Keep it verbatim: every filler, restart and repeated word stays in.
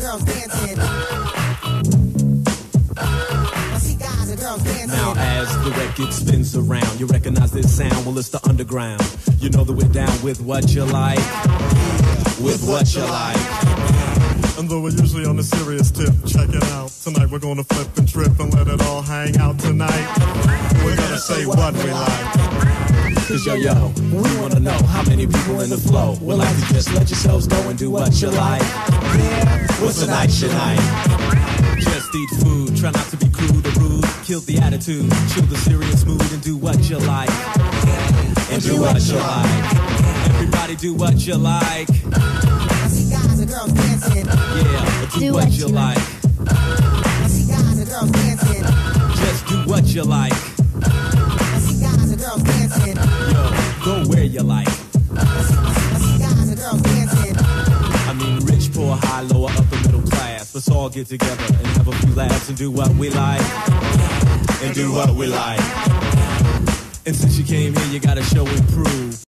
girls dancing. I see guys and girls dancing. Now as the record spins around, you recognize this sound, well it's the underground. You know that we're down with what you like, with what you like. And though we're usually on a serious tip, check it out. Tonight we're gonna flip and trip and let it all hang out tonight. We're gonna say what we like. Cause yo yo, we wanna know how many people in the flow would like to just let yourselves go and do what you like. What's tonight's your night? Just eat food, try not to be crude or rude. Kill the attitude, chill the serious mood and do what you like. And do what you like. Everybody do what you like. I see guys and girls dancing. Yeah, do, do what, what you like. like. I see guys and girls dancing. Just do what you like. I see guys and girls dancing. Yo, go where you like. I see, I see guys and girls dancing. I mean, rich, poor, high, lower, upper, middle class. Let's all get together and have a few laughs and do what we like. And do what we like. And since you came here, you gotta show and prove.